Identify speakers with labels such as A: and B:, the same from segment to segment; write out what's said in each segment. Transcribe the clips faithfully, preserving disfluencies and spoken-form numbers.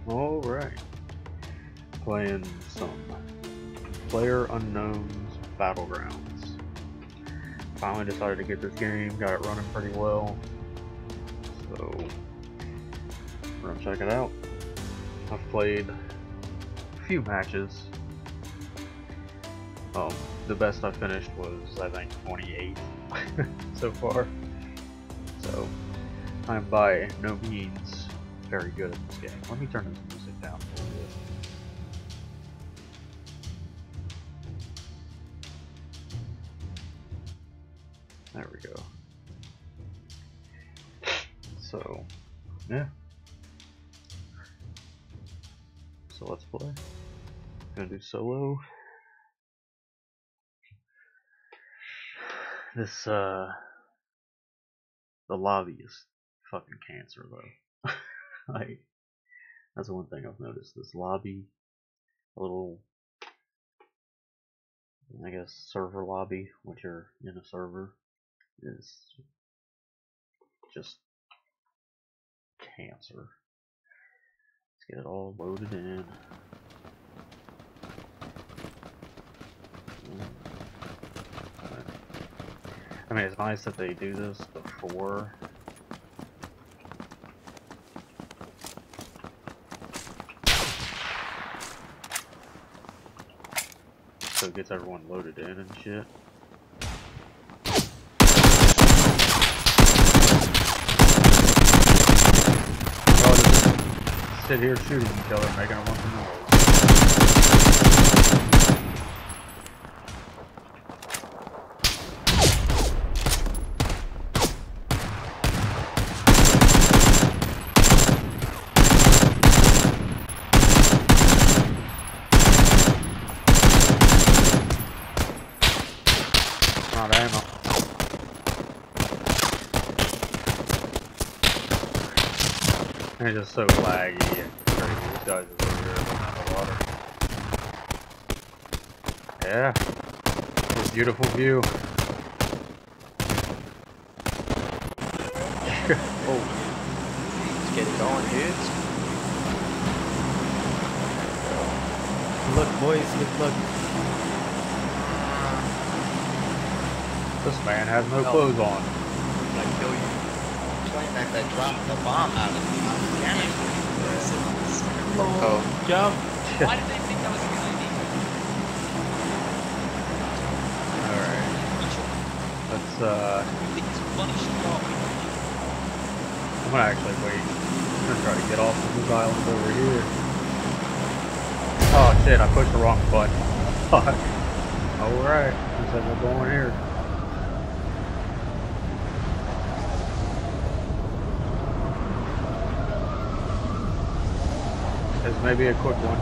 A: Alright. Playing some PlayerUnknown's Battlegrounds. Finally decided to get this game, got it running pretty well. So, we're gonna check it out. I've played a few matches. Um, the best I finished was, I think, twenty-eight so far. So, I'm by no means very good at this game. Let me turn this music down a little bit. There we go. So, yeah. So let's play. Gonna do solo. This, uh, the lobby is fucking cancer though. Like, that's one thing I've noticed. This lobby, a little, I guess, server lobby, when you're in a server, is just cancer. Let's get it all loaded in. I mean, it's nice that they do this before. So it gets everyone loaded in and shit. Well, just sit here shooting each other, making a bunch of noise. Not ammo. It's just so laggy and crazy. This guy's just over here looking at the water. Yeah. This beautiful view.
B: Oh. Let's get it going, dudes. Look, boys, look, look.
A: This man has no oh. clothes on.
B: Like, kill you. Playing that they dropped the bomb out of the cannon. Oh, jump.
C: Why did they think that was really neat?
A: Alright. Let's, uh... I'm gonna actually wait. I'm gonna try to get off of this island over here. Oh shit, I pushed the wrong button. Fuck. Alright. Looks like we're going here. This may be a quick one.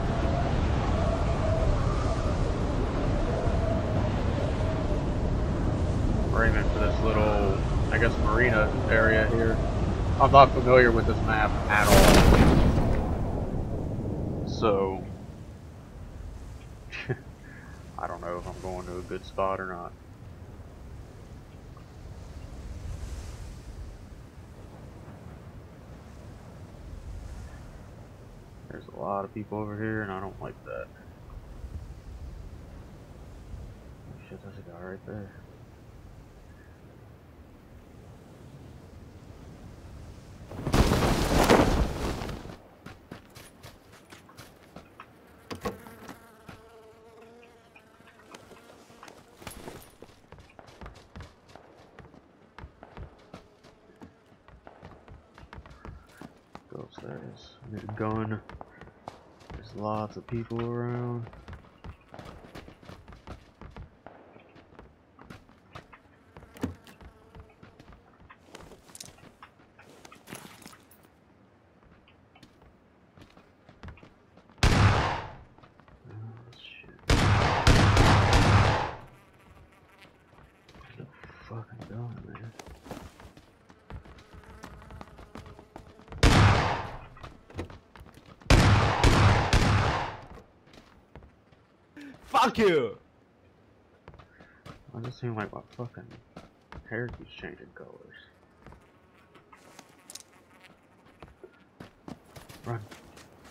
A: We're aiming for this little, I guess, marina area here. I'm not familiar with this map at all. So, I don't know if I'm going to a good spot or not. There's a lot of people over here, and I don't like that. Oh shit, there's a guy right there. Go upstairs. I need a gun. There's lots of people around. Oh shit. Where's the fucking gun, man?
B: Fuck you!
A: I just seem like my fucking hair keeps changing colors. Run.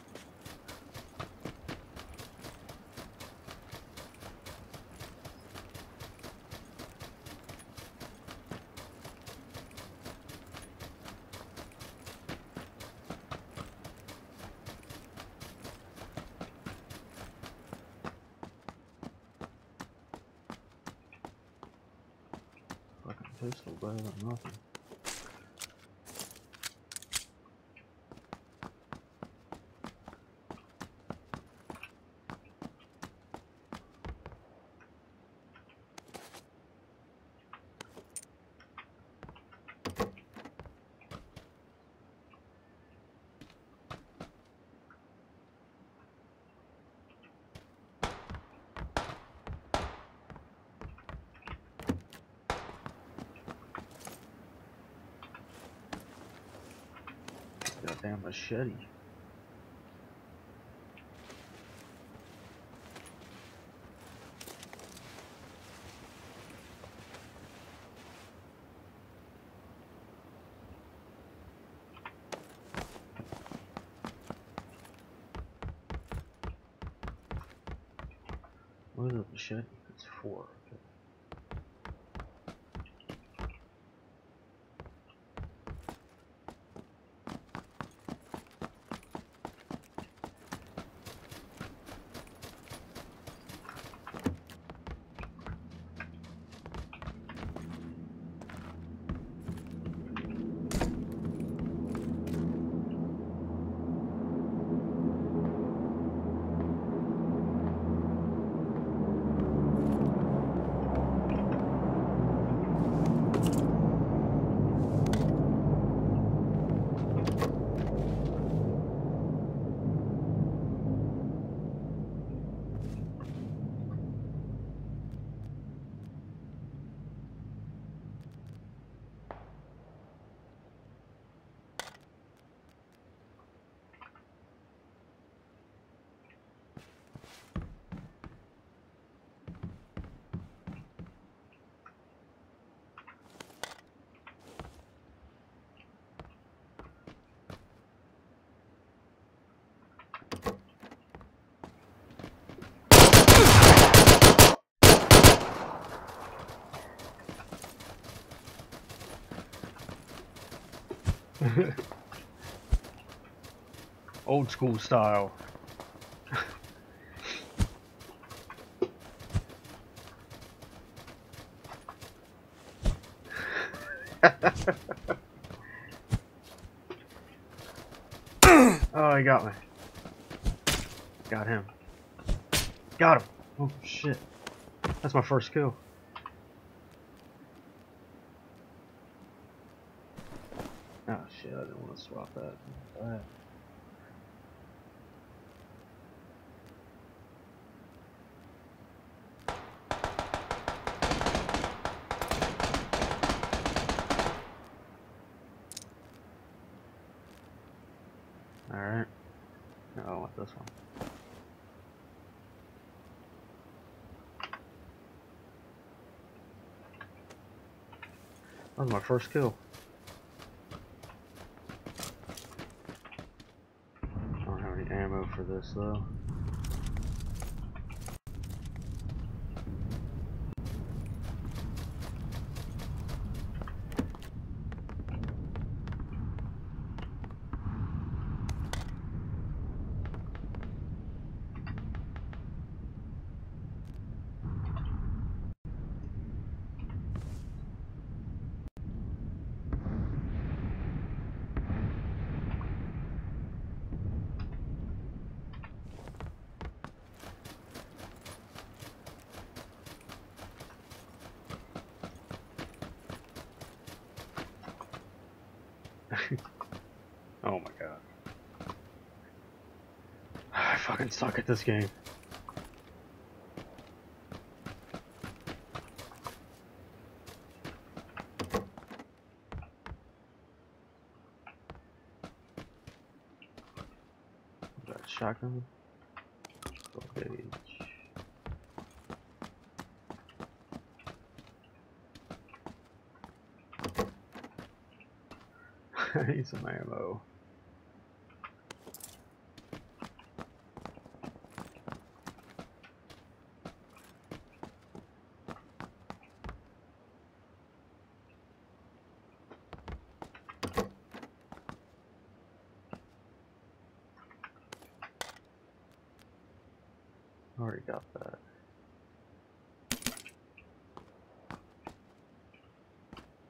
A: pistol better than nothing. Goddamn machete. What is a machete? It's four. Okay. Old school style. Oh, he got me. Got him. Got him. Oh shit. That's my first kill. Oh shit, I didn't want to swap that. Alright. Alright. No, I want this one. That was my first kill. I don't have any ammo for this though. Oh my god. I fucking suck at this game. That shotgun. Okay. I need some ammo. Already got that.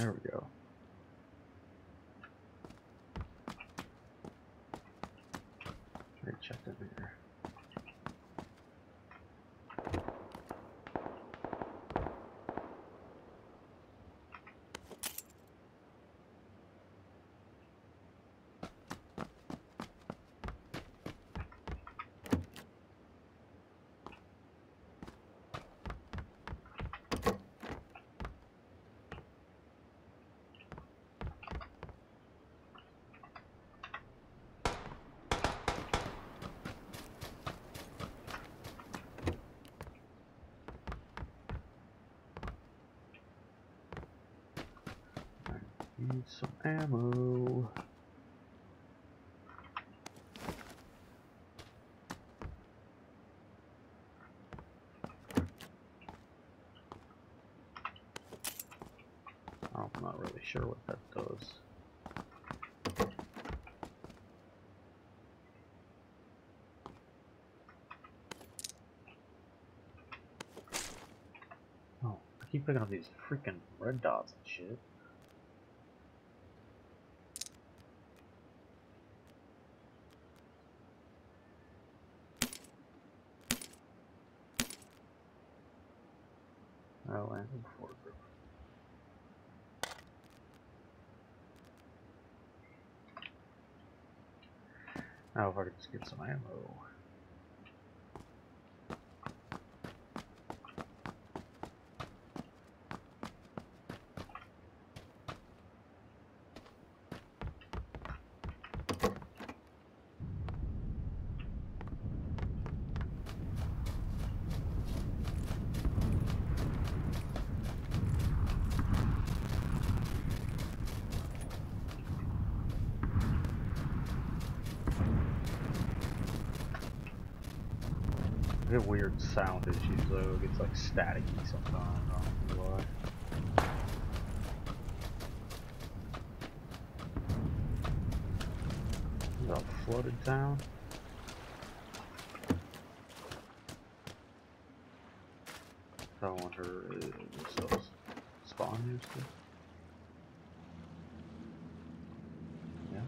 A: There we go. Let me check in here. Need some ammo. I'm not really sure what that does. Oh, I keep picking up these freaking red dots and shit. Oh, landed before group. Now if I could just get some ammo. I get weird sound issues though, it gets like staticky sometimes, I don't know why. Is that a flooded town? I wonder if those spawn used to. Yeah.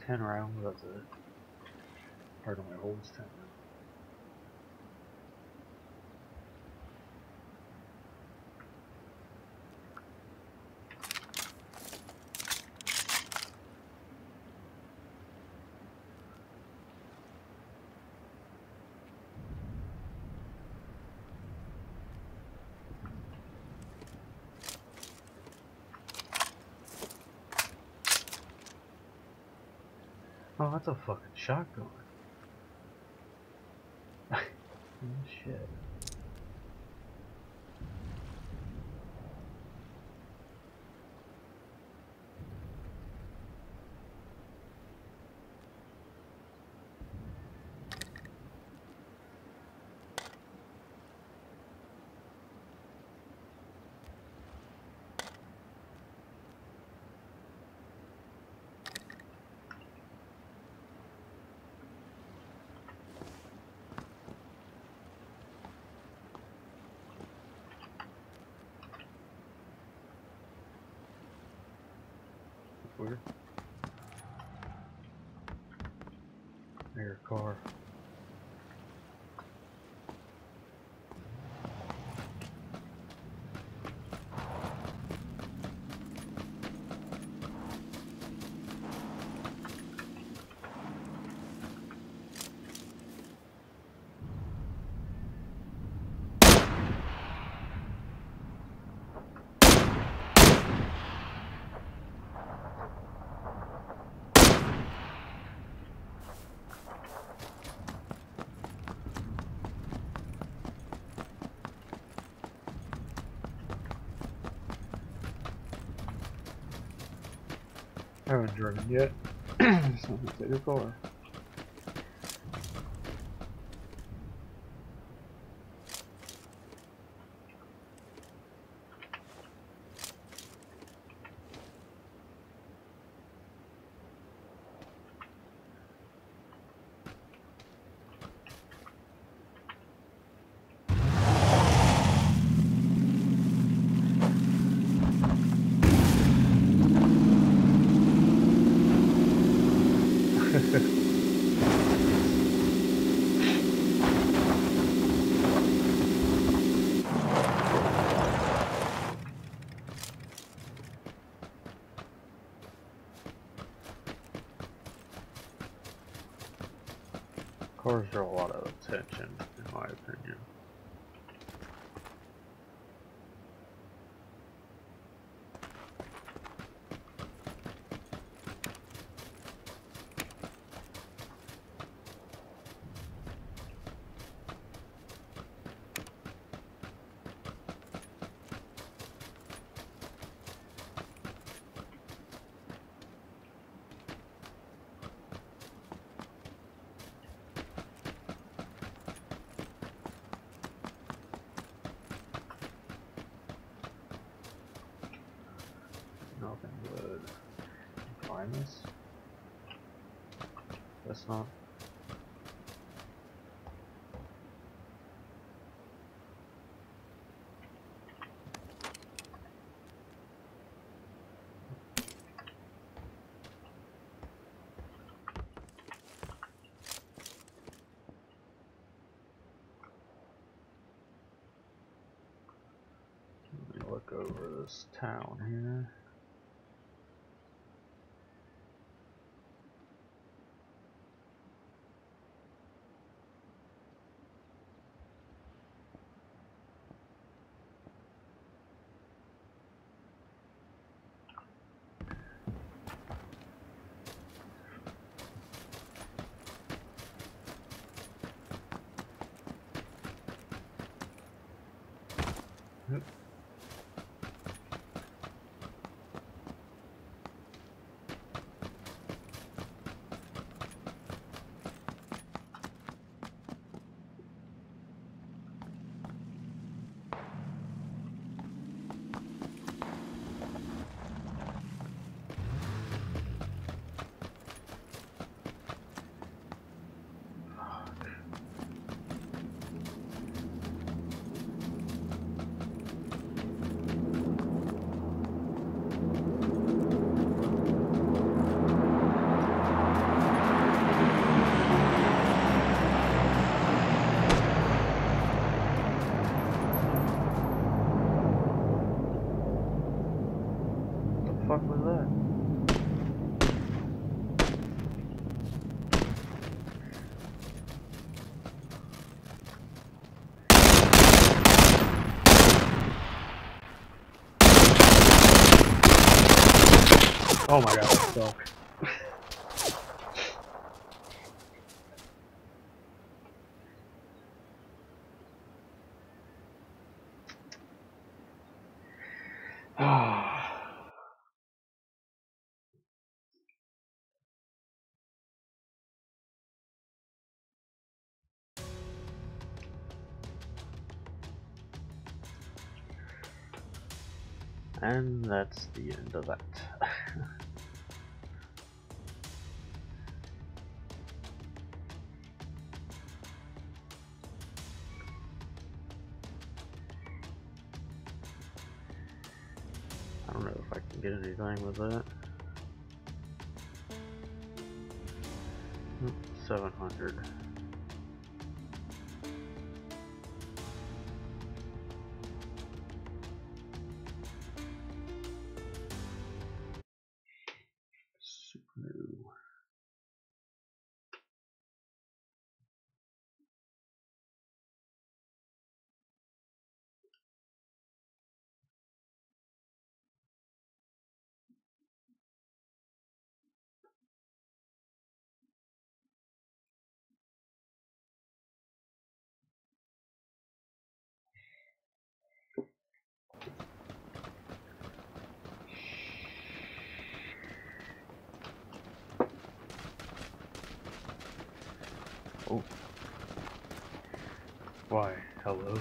A: ten rounds, that's it. Part of my holds ten rounds. Oh, that's a fucking shotgun. Oh, shit. Weird. Your car. I haven't driven yet, so I'm gonna take a car. Cars draw a lot of attention, in my opinion. Nothing good. Find this? That's not. Let me look over this town here. Yep. fuck was that? Oh my god, that sucked. And that's the end of that. I don't know if I can get anything with that. seven hundred. Super new. Oh. Why, hello.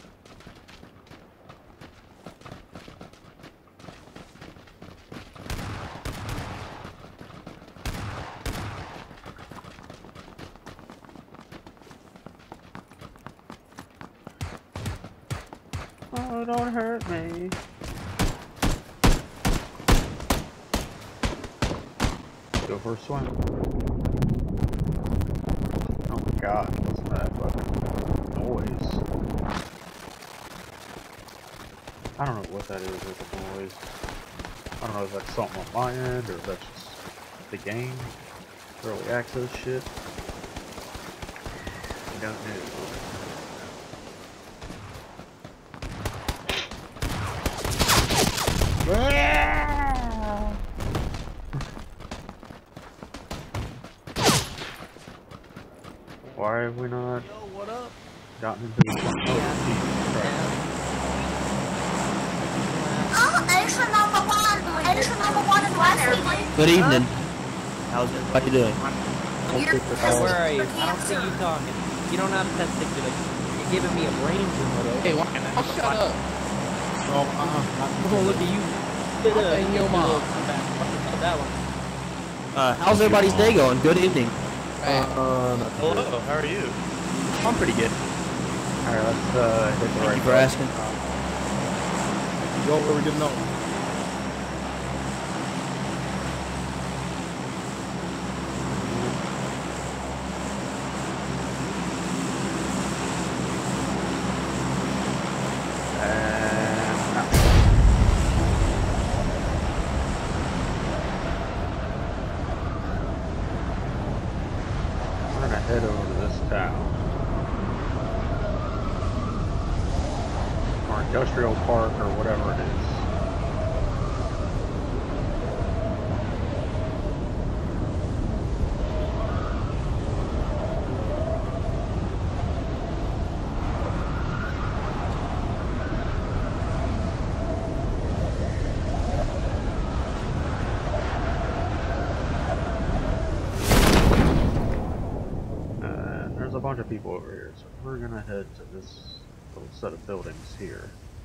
A: Oh, don't hurt me. Go for a swim. Oh my god, what's that fucking noise? I don't know what that is with the noise. I don't know if that's something on my end or if that's just the game. Early access shit. I don't know. Why have we not
B: Yo, what up?
A: gotten into the front of the team?
D: Oh, Asia number one. Asia number one in West.
E: Good evening. How's it? How you doing?
F: Where are you? I don't see you talking. You don't have testiculars. You're giving me a brain tumor though.
G: Hey, why? Oh, shut up.
E: Oh, uh,
F: I'm gonna look at you. Spit up.
G: And your mom.
F: That one.
E: uh, how's everybody's day going? Good evening.
G: Man.
E: Um,
B: Hello, how are you?
E: I'm pretty good.
A: Alright, let's uh, hit the
E: Thank
A: right
E: you for asking.
G: Go where we get known.
A: Head over to this town. Or industrial park or whatever it is. There's a bunch of people over here, so we're gonna head to this little set of buildings here.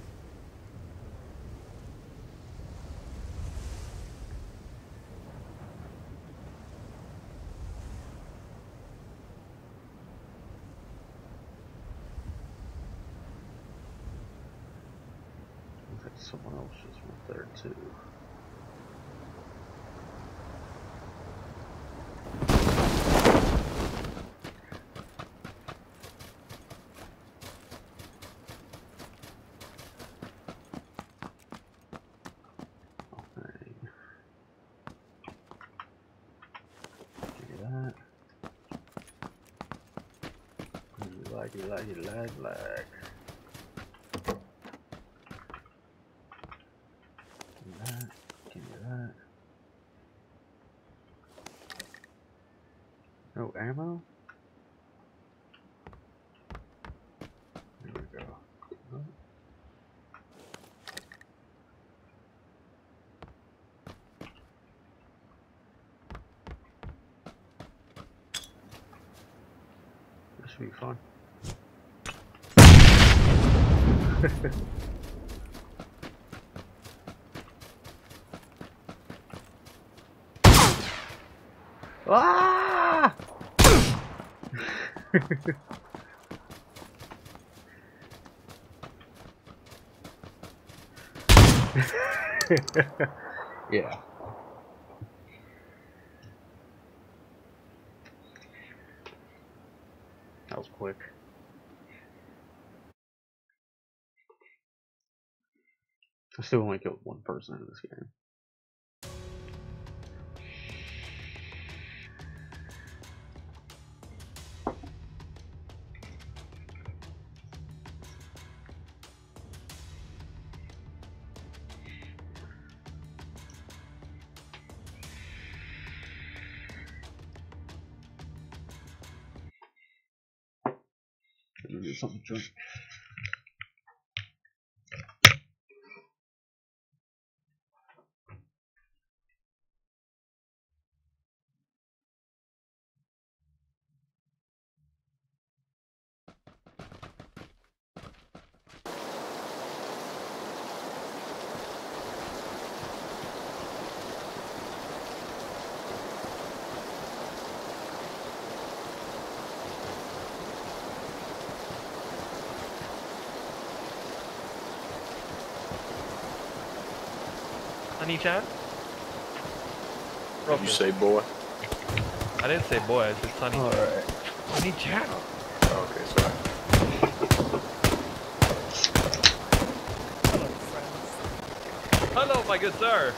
A: Looks like someone else just went there too. Laggy, laggy, lag, lag. Give me that. Give me that. No ammo? There we go. Oh. This should be fun. Ah! Yeah. That was quick. I still only killed one person in this game. Gonna get something to drink.
C: Honey Chan?
H: Did you say boy?
C: I didn't say boy, I said Sunny Chan.
A: Alright.
C: Honey Chan.
H: Oh, okay, sorry.
C: Hello, my good sir.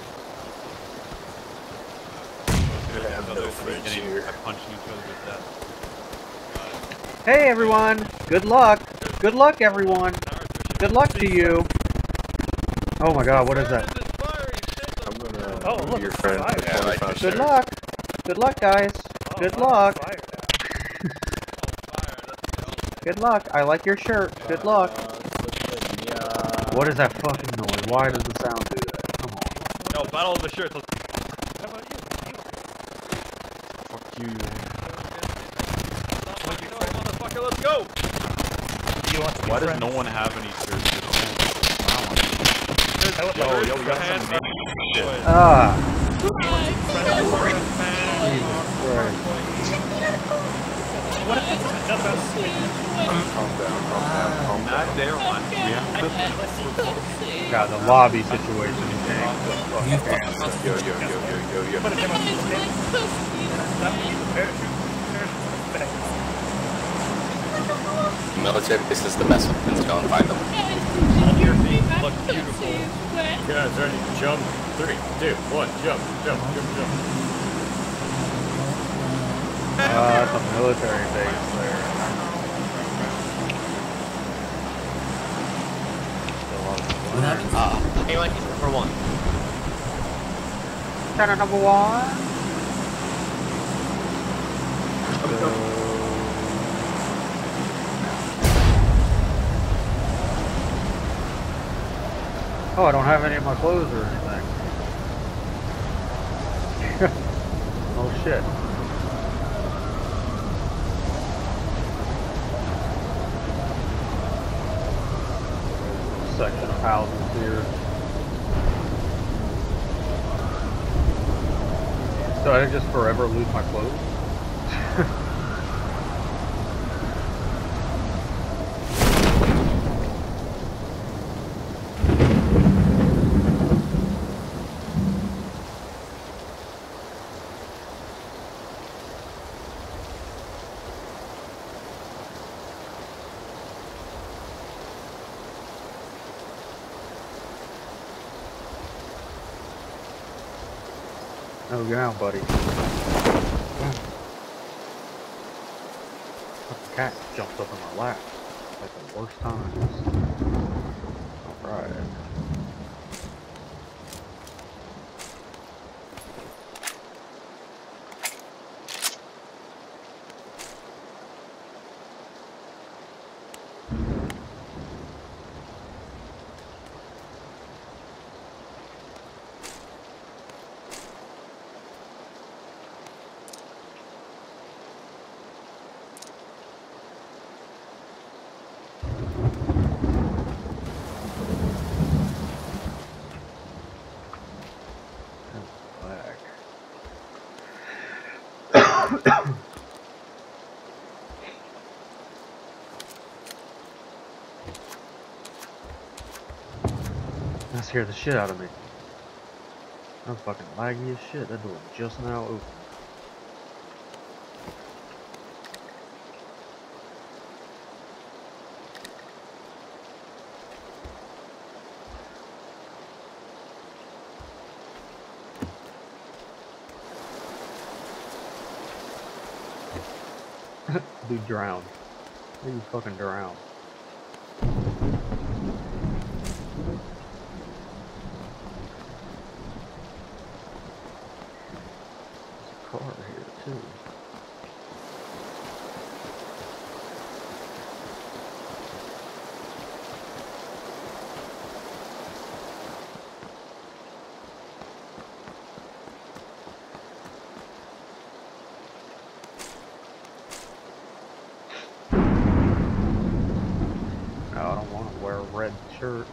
H: I have no friends here.
C: I punched each other with that.
A: Hey everyone! Good luck! Good luck everyone! Good luck to you! Oh my god, what is that?
H: I'm gonna
G: Oh,
H: move
G: look,
H: your
G: it's
H: friend
G: fire.
H: to
G: Yeah,
H: twenty-five
A: Good
H: seconds.
A: luck! Good luck guys!
G: Oh,
A: Good
G: wow,
A: luck!
G: fire now.
A: Good luck! I like your shirt! Good luck! What is that fucking noise? Why does the sound do that? Come on.
C: No, battle of the shirts.
G: How about you?
H: Fuck you.
C: Motherfucker, let's go!
G: You want to be
H: Why does
G: friends?
H: no one have any shirts?
C: Yo,
H: yo,
C: yo,
H: we
C: we
H: got
C: got
H: some
C: shit.
A: Ah!
G: What if it's another swing?
H: Calm down, calm down, calm down.
C: Not there one.
H: We have
A: God, the lobby situation is getting the fuck
H: to... Yo, yo, yo, yo, yo, yo.
G: What if they want to swing? That would be the parachute. Parachute.
I: Military base is the best one. Let's go and find them.
C: Your feet look beautiful.
H: Guys, ready? Jump. Three, two, one, jump, jump, jump, jump.
A: Uh, that's a military base there.
I: Uh, anyone can number one.
A: Channel number one. Oh, I don't have any of my clothes or anything. Oh shit. Section of houses here. So I just forever lose my clothes? Oh, get out, buddy. cat jumps up in my lap. Like the worst times. Alright. That scared the shit out of me. I'm fucking laggy as shit. That door just now opened. Dude drowned. Dude fucking drowned. There's a car here too. Red shirt.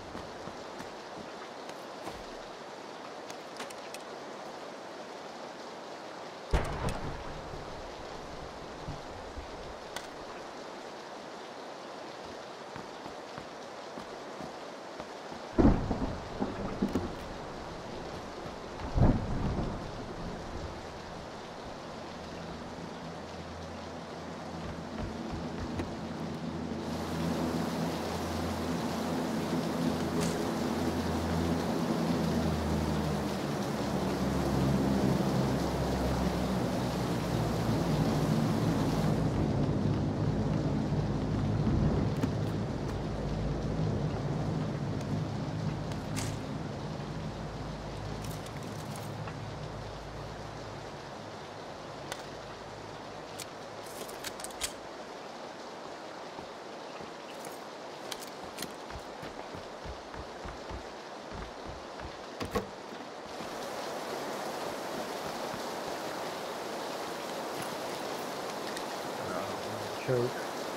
A: Choke.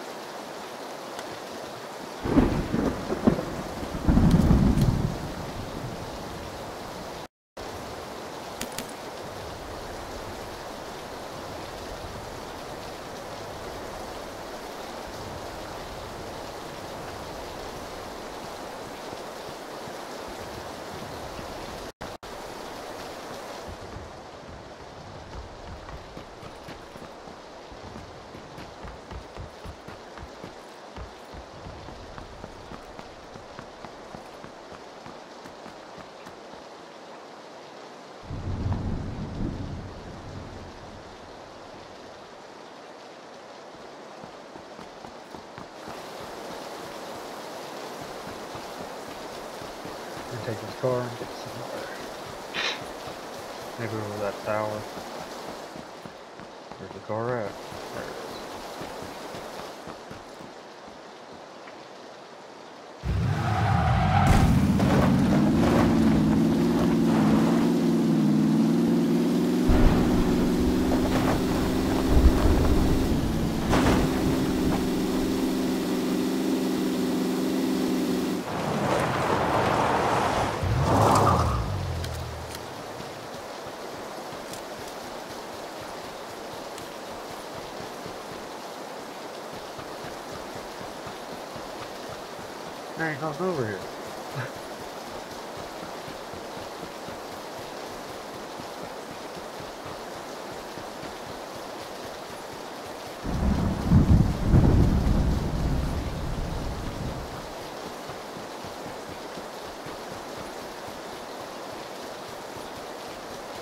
A: Take his car and get somewhere. Maybe over that tower. Where's the car at? There it is. There ain't nothing over here.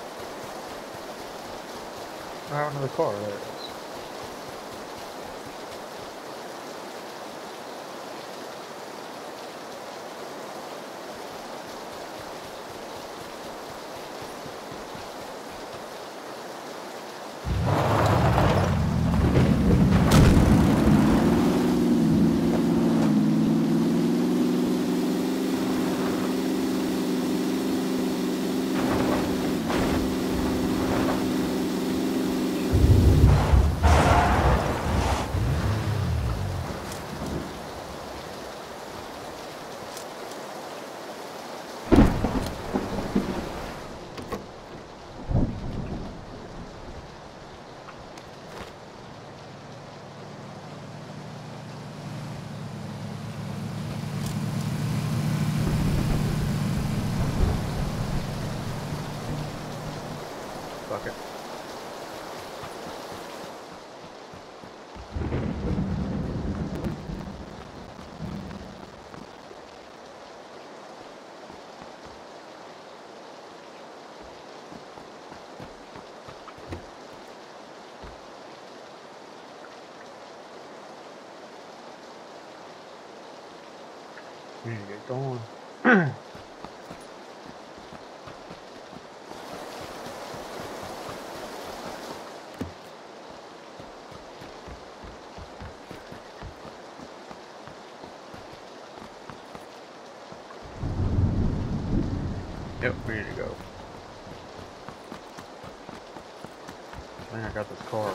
A: What happened to the car? There it is. Fuck it. We need to get going. Yep, we need to go. I think I got this car.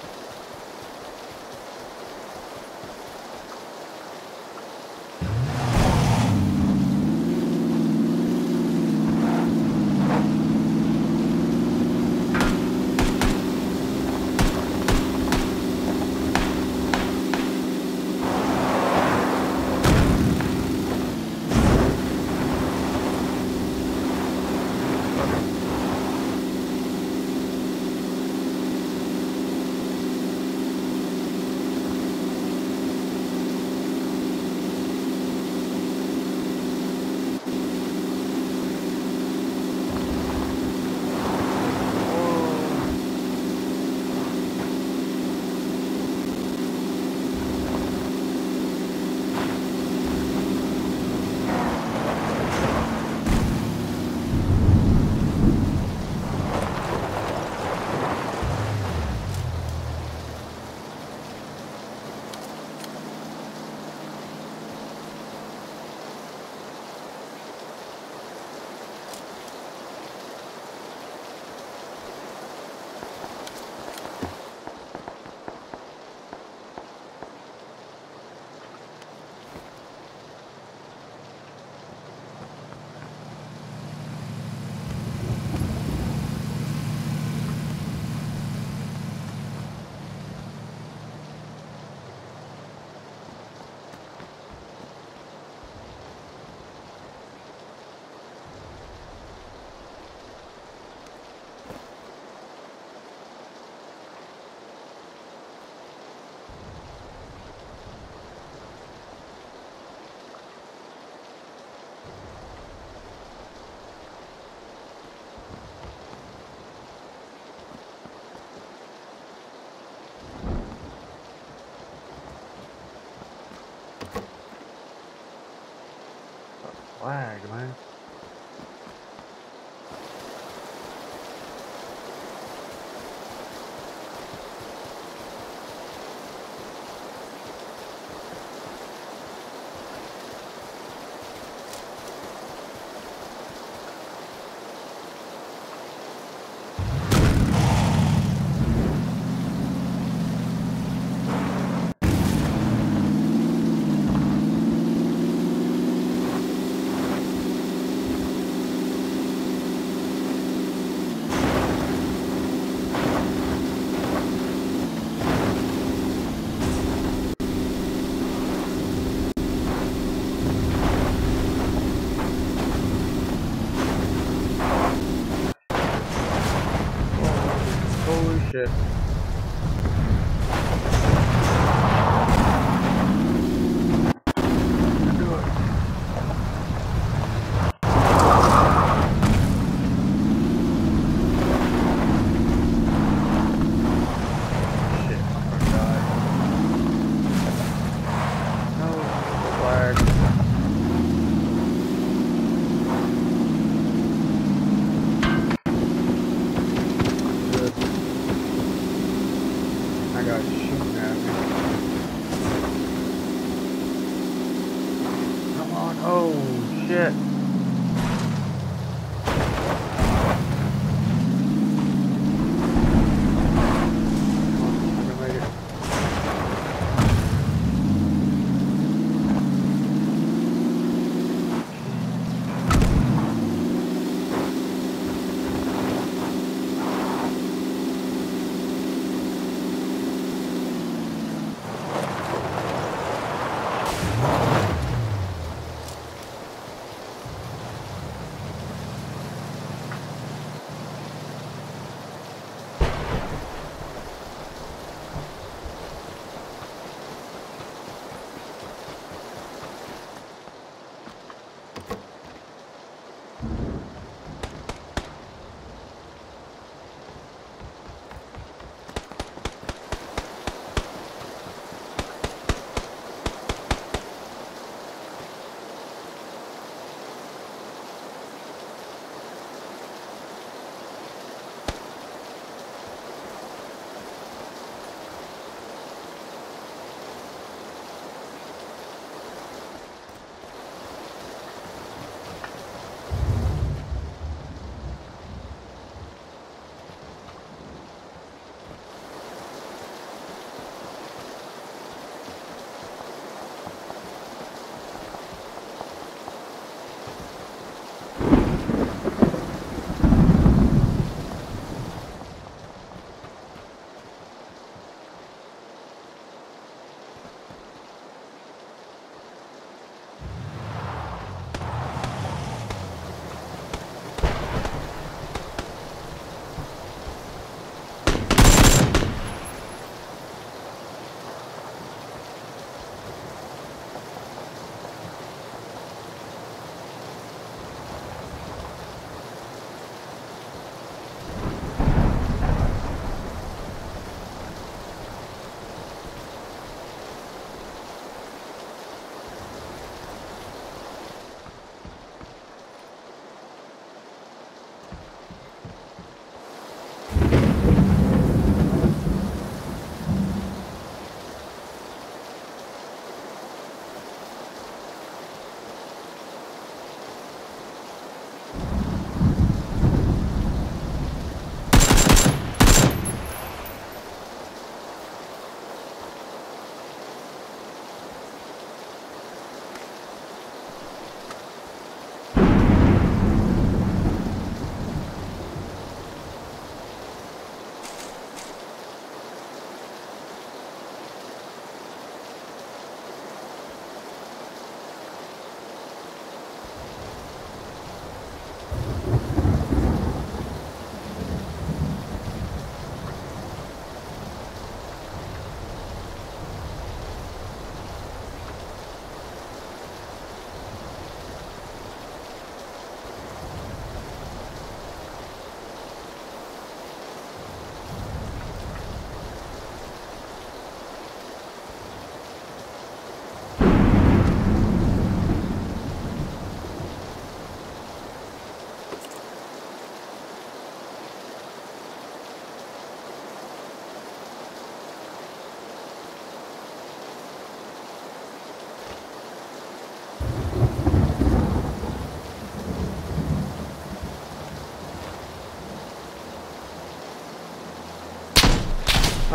A: Flag, man. Holy shit. Do it. Shit, I'm gonna die. No, flag. Good.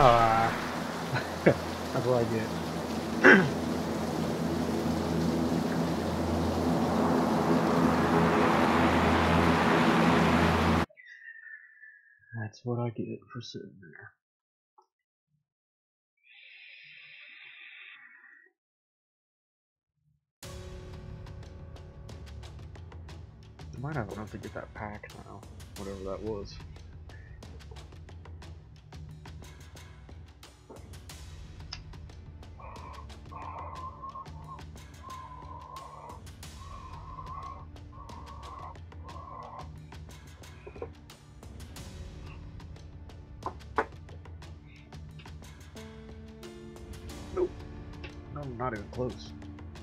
A: Ah, that's what I get. That's what I get for sitting there. I might have enough to get that pack now, whatever that was. Nope. No, not even close.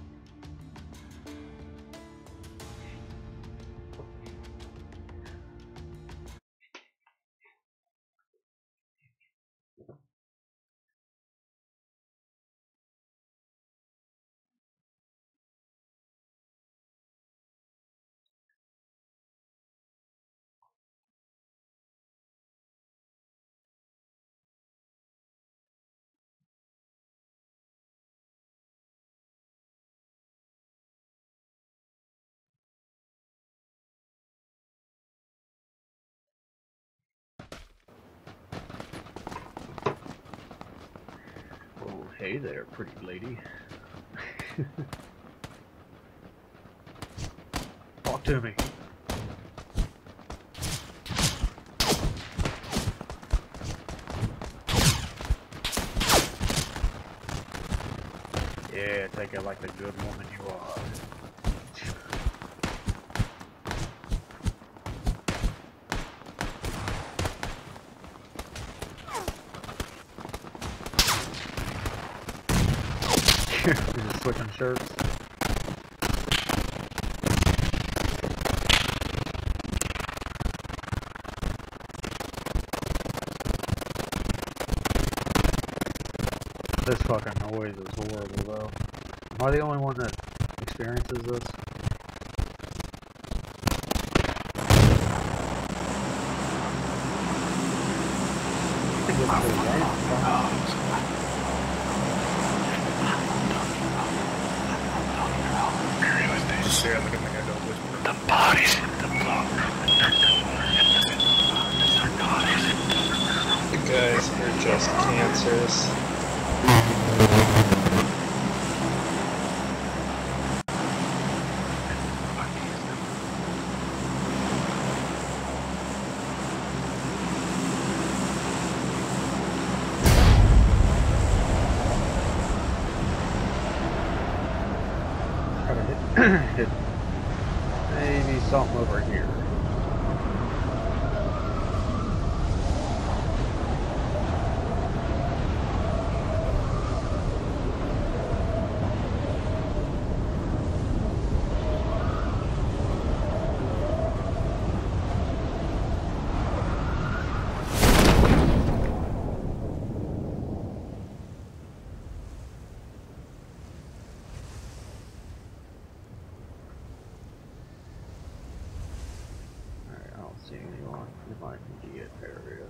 A: Oh, hey there, pretty lady. Talk to me. Yeah, take it like the good woman you are. We're just switching shirts. This fucking noise is horrible though. Am I the only one that experiences this? I think it's pretty bad.
H: Just stare at the thing I don't whisper.
C: The bodies in the locker.
J: The guys are just cancerous.
A: Hit maybe something over here. See anyone in my immediate area.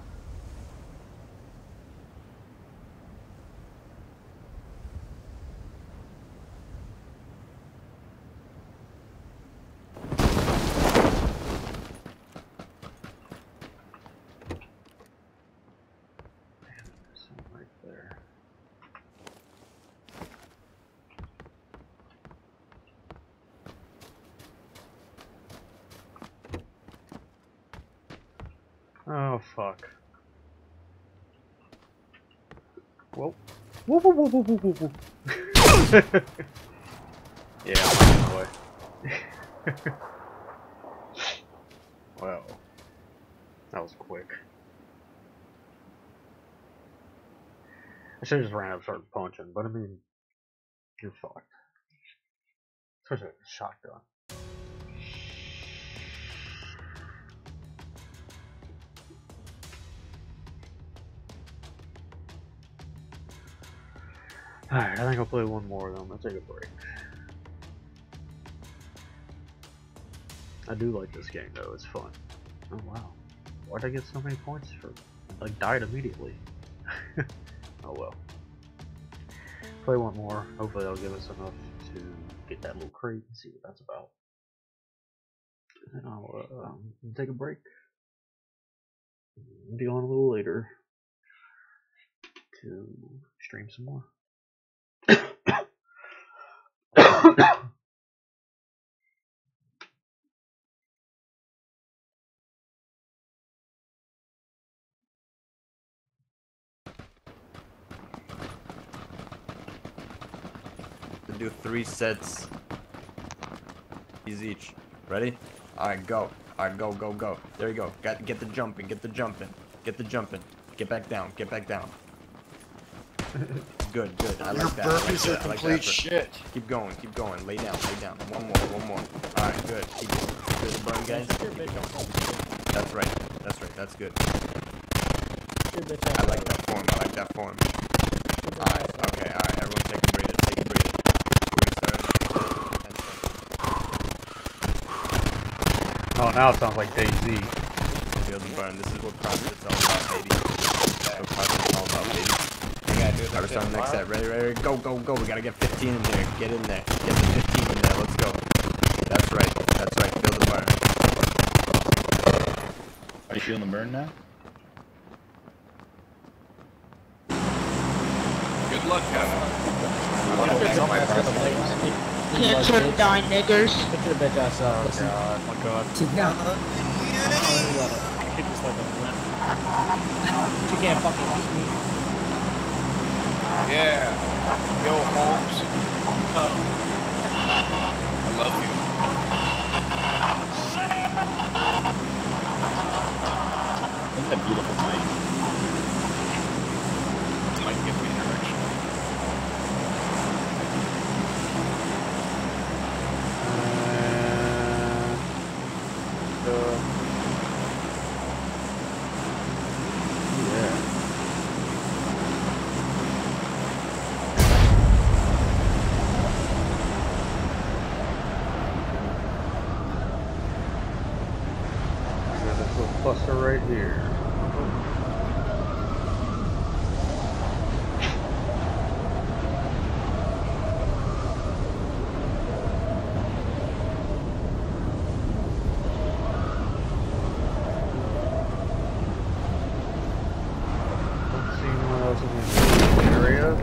A: Damn, there's some right there. Oh fuck. Whoa. Whoa, whoa, whoa, whoa, whoa, whoa, whoa. Yeah, I'm on my way. Wow. That was quick. I should have just ran up and started punching, but I mean, you're fucked. Especially with a shotgun. Alright, I think I'll play one more then. Let's take a break. I do like this game though, it's fun. Oh wow. Why'd I get so many points for like died immediately? Oh well. Play one more. Hopefully that'll give us enough to get that little crate and see what that's about. And then I'll uh, um, take a break. Be on a little later to stream some more.
K: To do three sets each. Ready? Alright, go. Alright, go, go, go. There you go. Got get the jumping, get the jumping. Get the jumping. Get back down, get back down. Good, good. I
J: Your
K: like that. I like
J: burpees
K: that.
J: are
K: I like
J: complete
K: that.
J: shit.
K: Keep going, keep going. Lay down, lay down. One more, one more. Alright, good. Keep it. Good the burn, guys. Keep it going. That's right. That's right. That's good. I like that form. I like that form. Alright, okay, alright. Everyone take a breather. Take a breather. We're gonna start.
A: Oh, now it sounds like DayZ.
K: Feel the burn. This is what CrossFit's all about, baby. That's what CrossFit's all about, baby.
B: We gotta do
K: Alright,
B: this
K: we're starting next set. Ready, ready, ready, go, go, go. We gotta get fifteen in there. Get in there. Get the fifteen in there. Let's go. That's right. That's right. Feel the burn.
C: Are you feeling the burn now?
B: Good luck, Kevin.
D: Cancer die niggers.
F: Get to the bitch ass up.
G: Oh god, my god. Hit this like a limp.
F: You can't fucking beat me.
B: Yeah. Yo, Holmes.
G: Oh.
B: I love you.
C: Isn't that beautiful night?
B: Might give me an erection.
A: Uh, yeah. There's this little cluster right here. Let's see what else is in this area.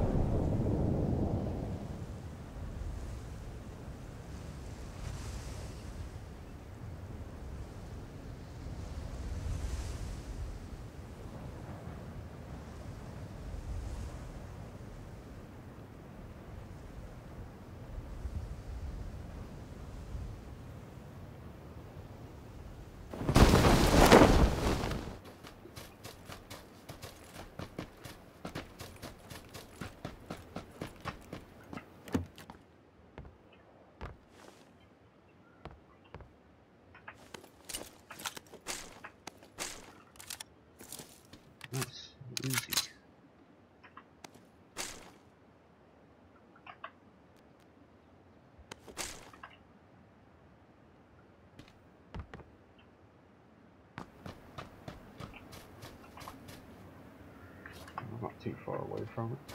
A: That's easy. I'm not too far away from it.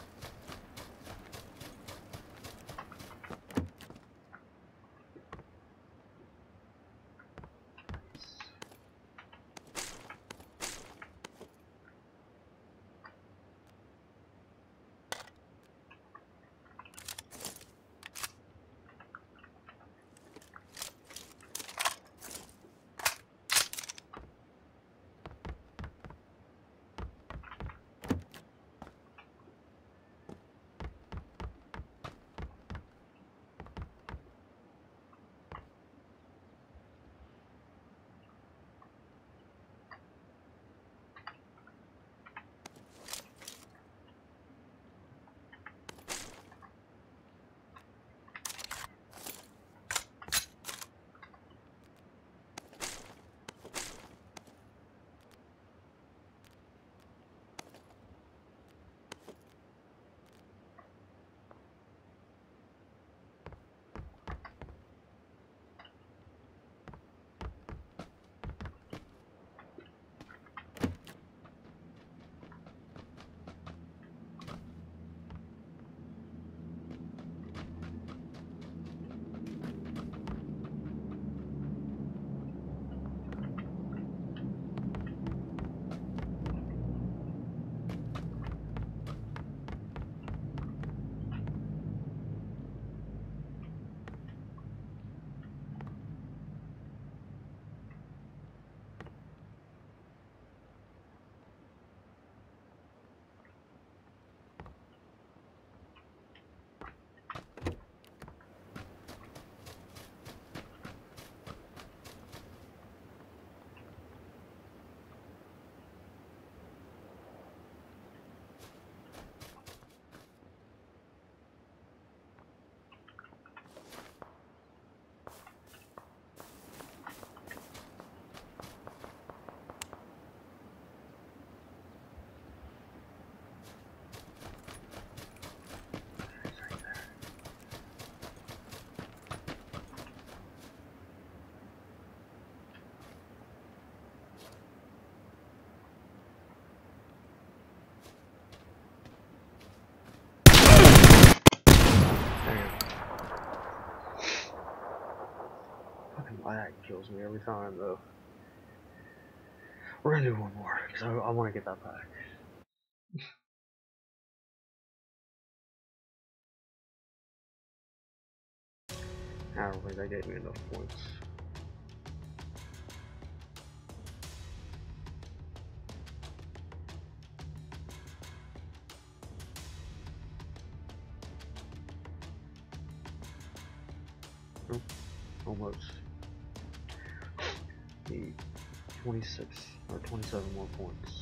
A: lag kills me every time, though. We're gonna do one more, because I, I want to get that back. I don't think that gave me enough points. Oh, almost. Need twenty-six or twenty-seven more points.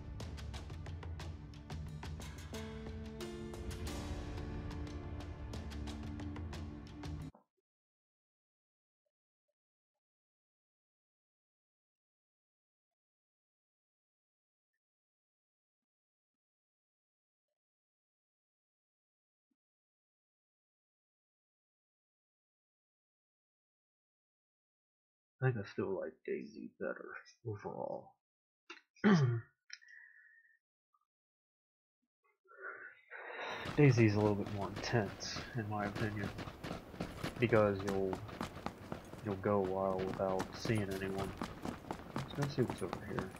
A: I think I still like Daisy better overall. Daisy's a little bit more intense, in my opinion, because you'll you'll go a while without seeing anyone. Let's go see what's over here.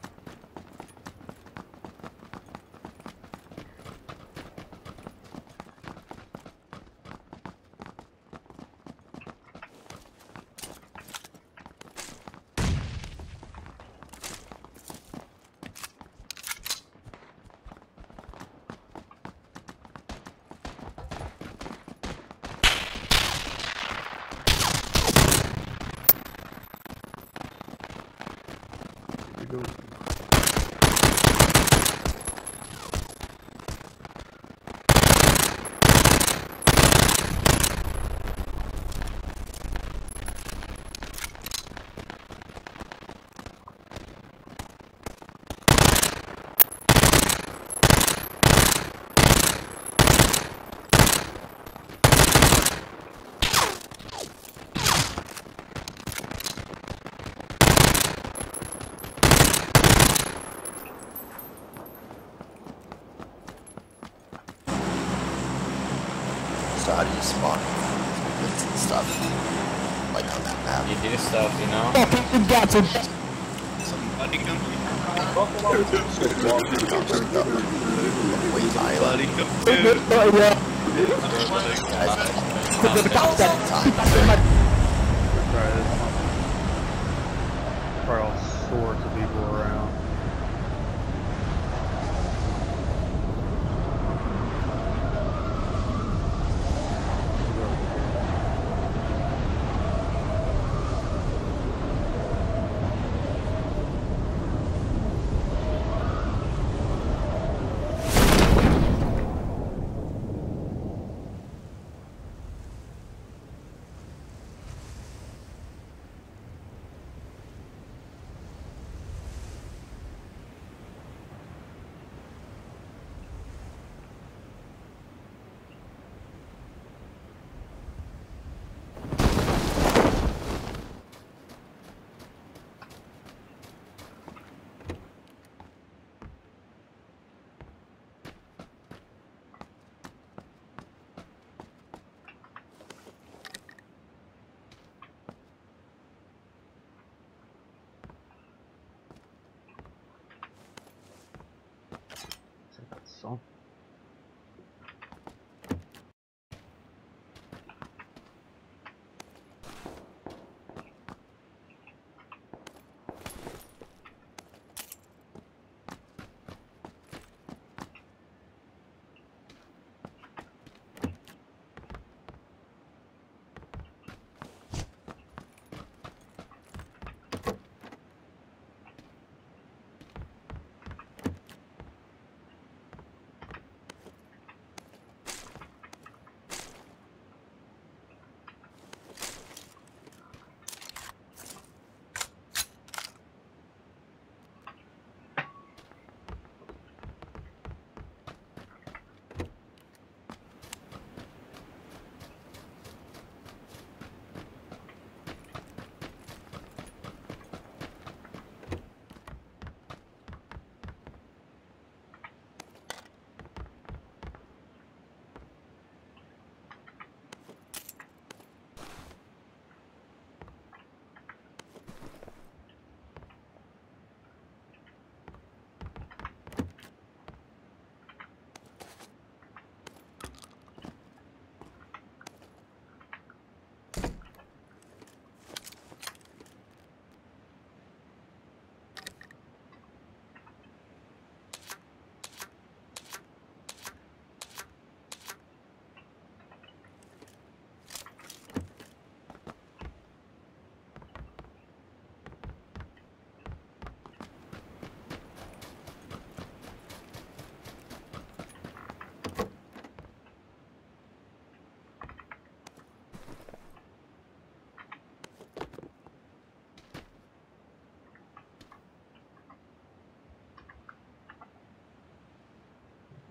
L: So how do you spawn and stuff? Like on that map?
I: You do stuff, you know?
L: Somebody come Wait, buddy,
A: Probably all sorts of people around.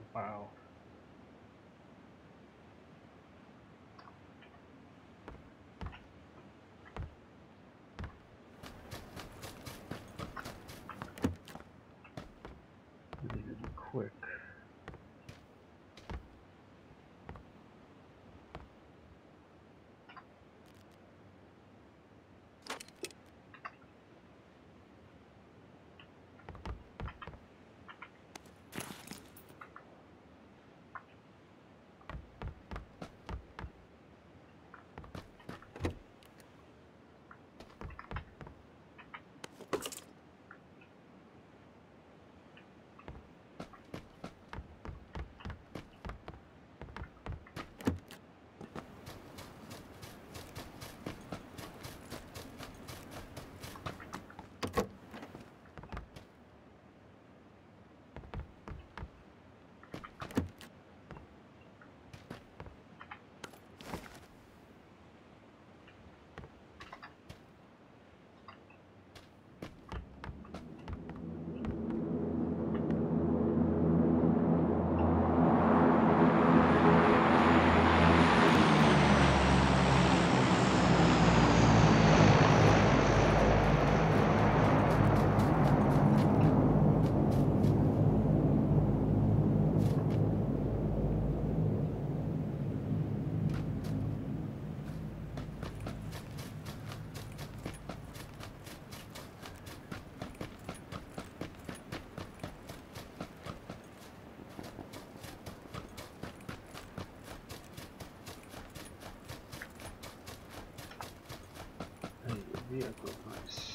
A: Wow. I need to be quick. Vehicle, nice.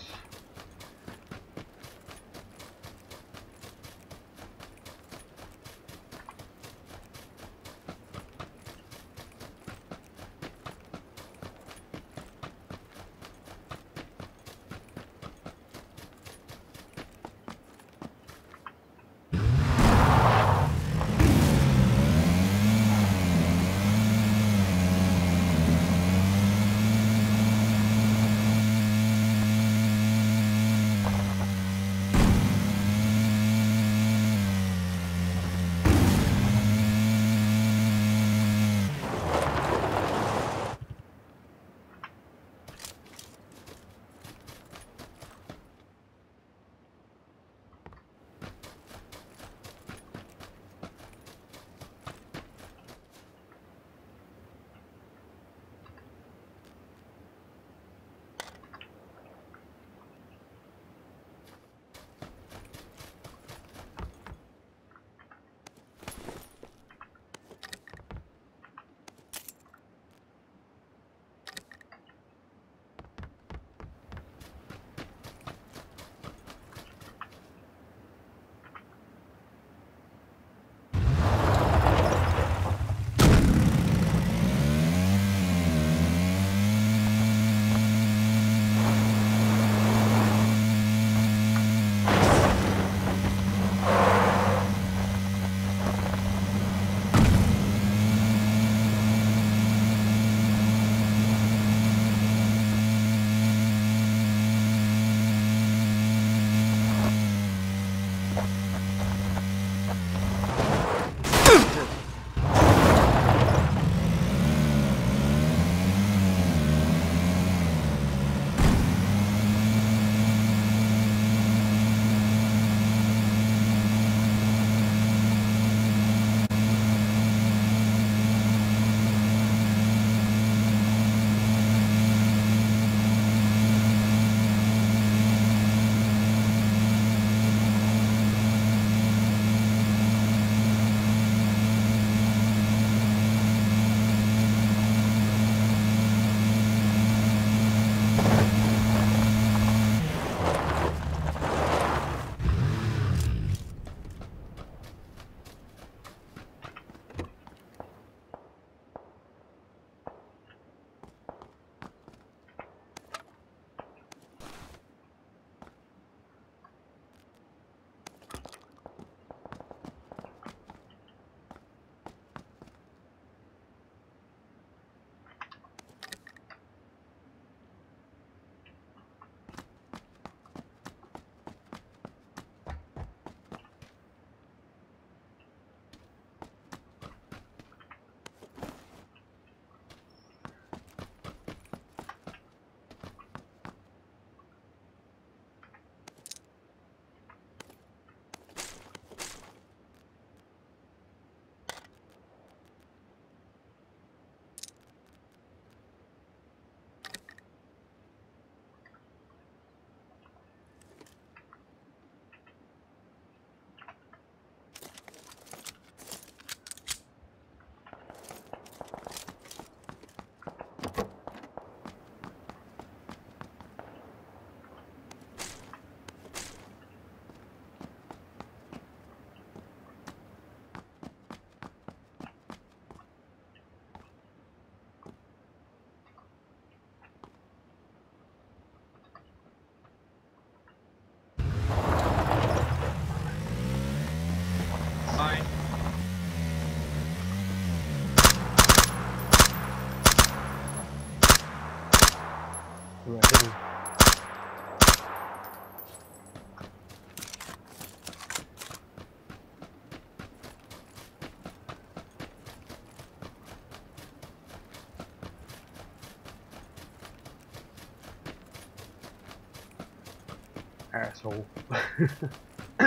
A: Asshole. I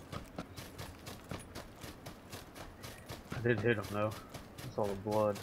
A: did hit him though. I saw the blood.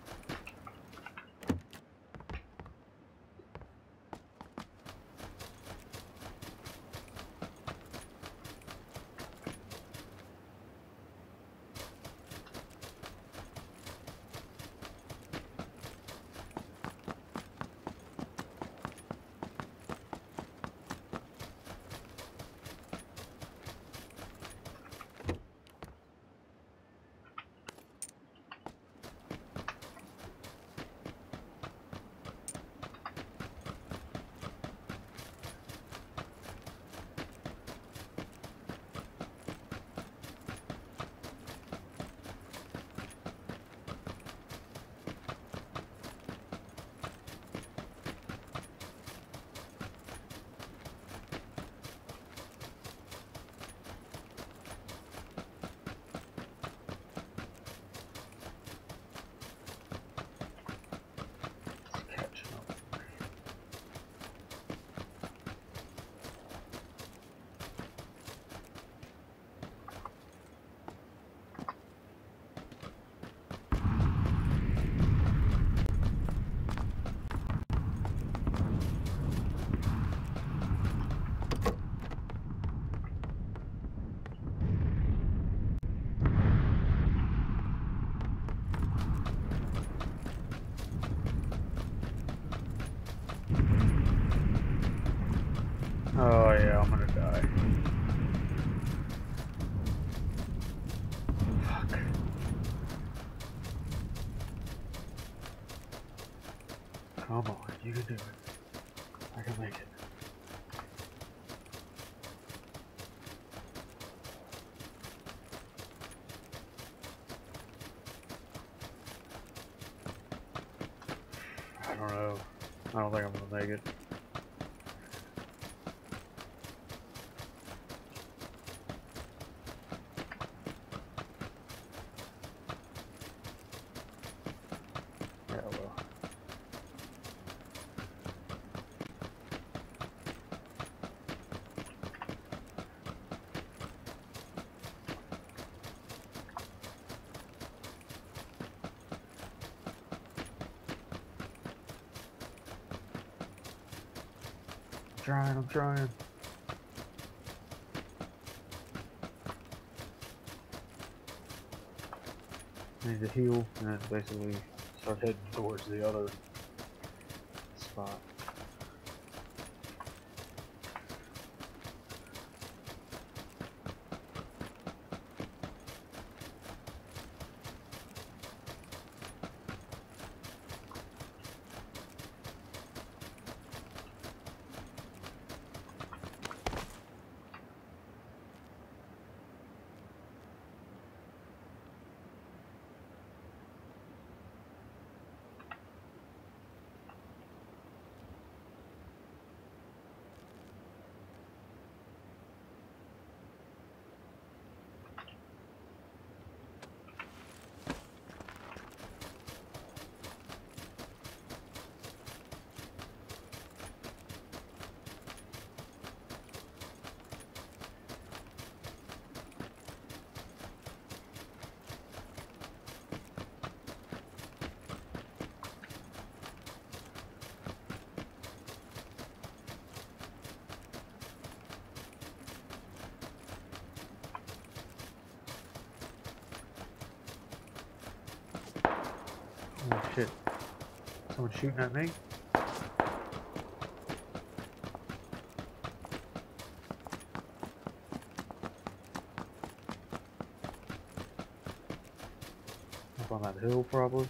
A: Oh yeah, I'm gonna die. Fuck. Come on, you can do it. I can make it. I don't know. I don't think I'm gonna make it. I'm trying, I'm trying. I need to heal and then basically start heading towards the other spot. Oh shit. Someone shooting at me? Up on that hill, probably.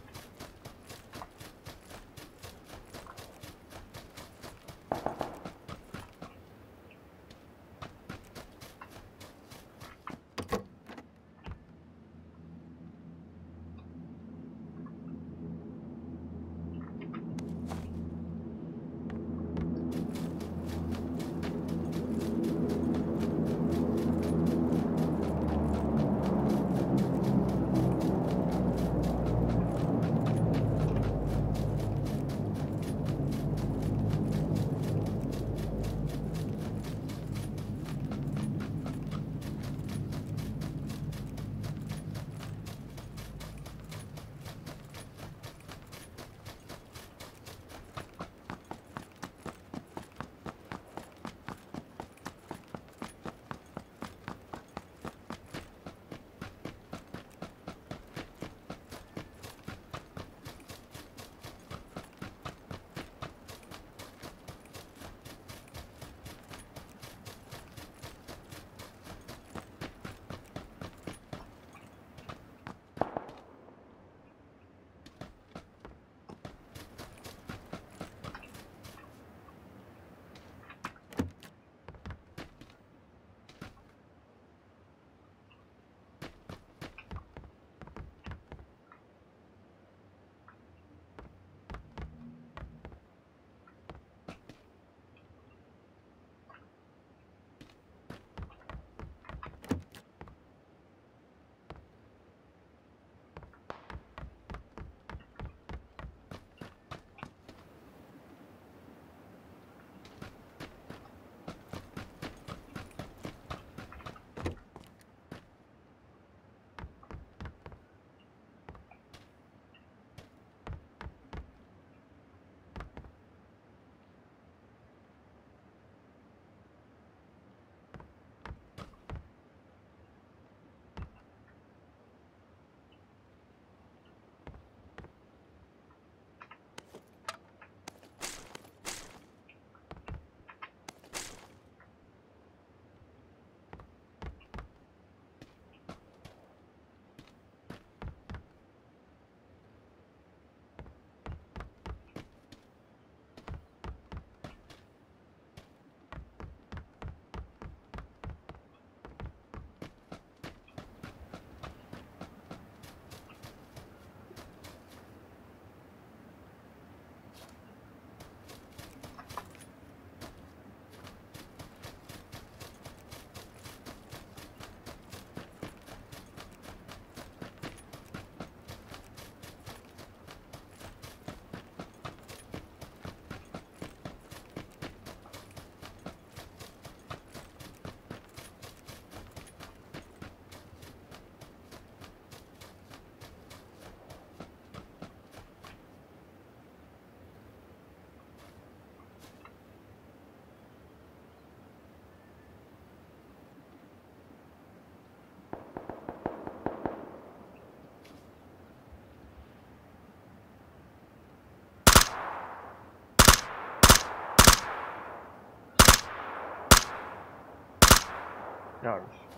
A: Gosh.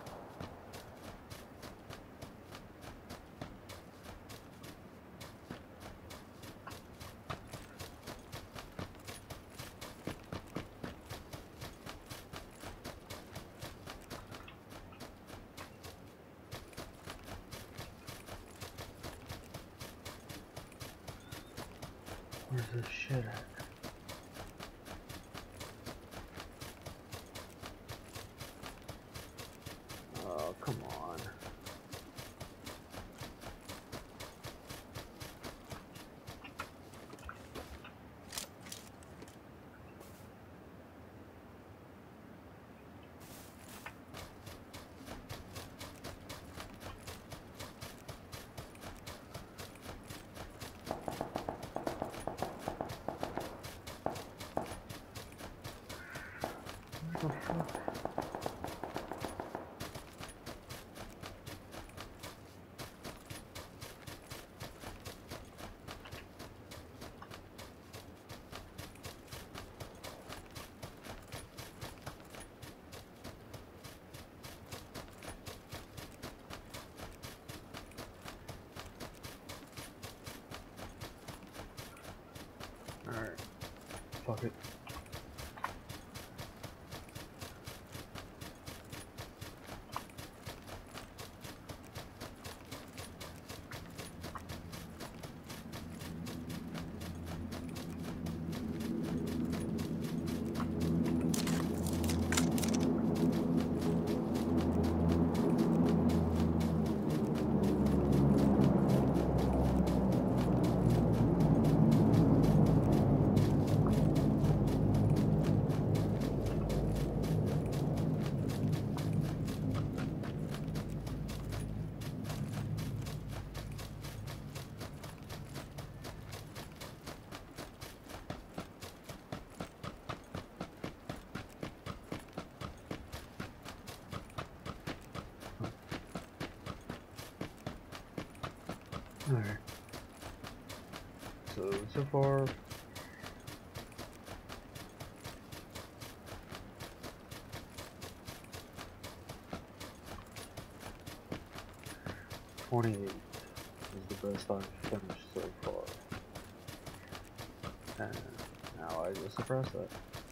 A: Where's this shit at? Oh, come on. What the fuck? Alright. Fuck it. Alright. So, so far... twenty-eight is the best I've finished so far. And now I just suppress that.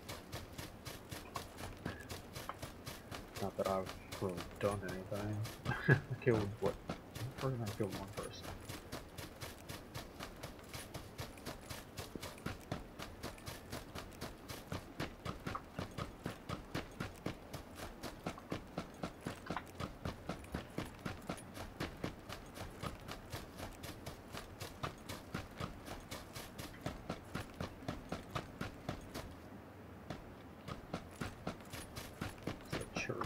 A: Not that I've really done anything. I killed what? First I killed one person. Church.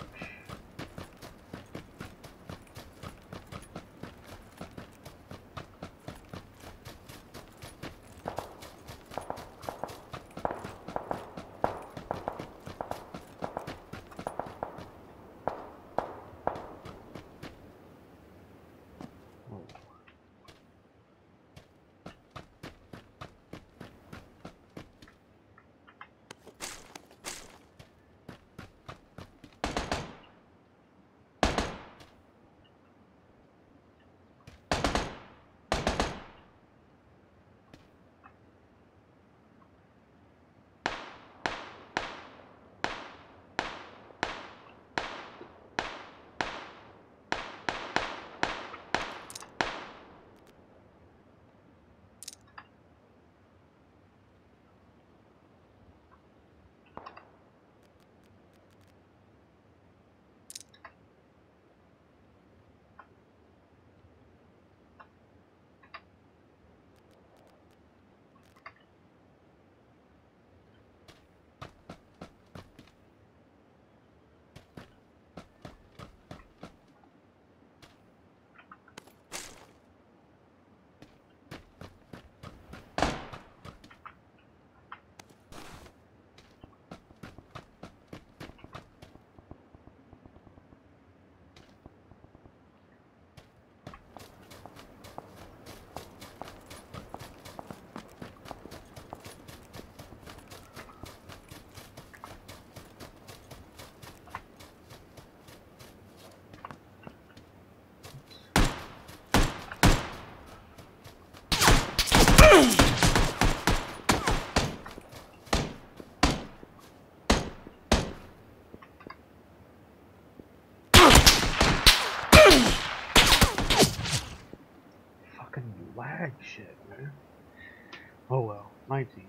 A: lag shit, man. Oh well, nineteenth.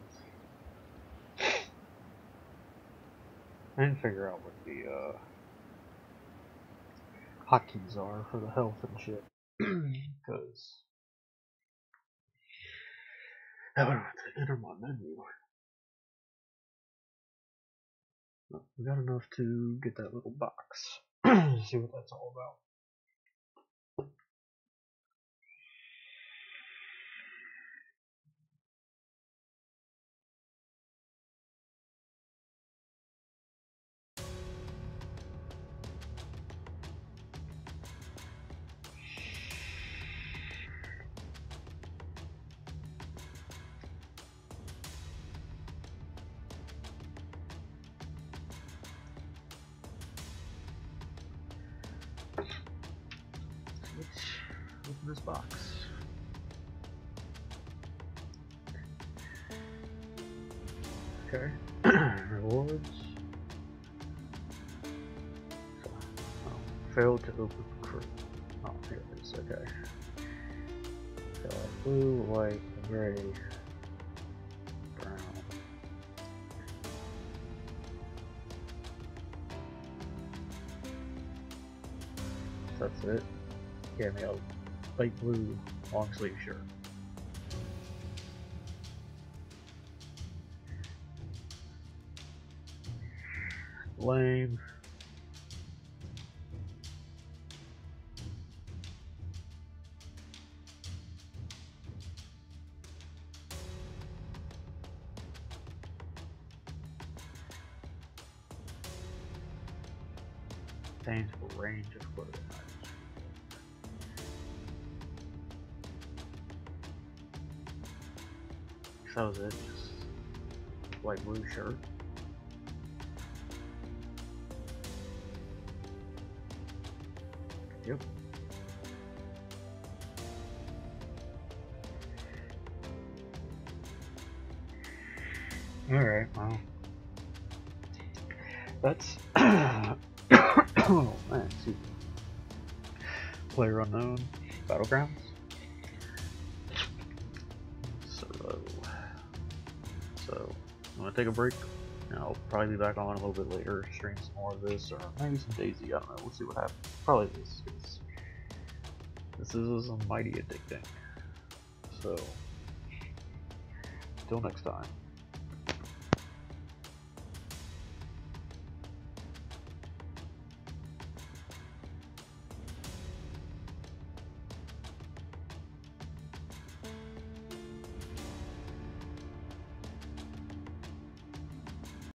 A: I didn't figure out what the uh, hotkeys are for the health and shit. Because I would have to enter my menu. But we got enough to get that little box. See what that's all about. Let's open this box. Okay. Rewards. Oh, failed to open crew. Oh, here it is. Okay. So blue, white, gray, brown. That's it. Gave me a light blue long sleeve shirt. Lame. Tangible range of clothing. That was it, just light blue shirt. Yep. Alright, well. That's oh man, excuse me. Player unknown, Battlegrounds. So, I'm gonna take a break. And I'll probably be back on a little bit later, stream some more of this, or maybe some DayZ. I don't know. We'll see what happens. Probably this. Cause this is mighty addicting. So, until next time.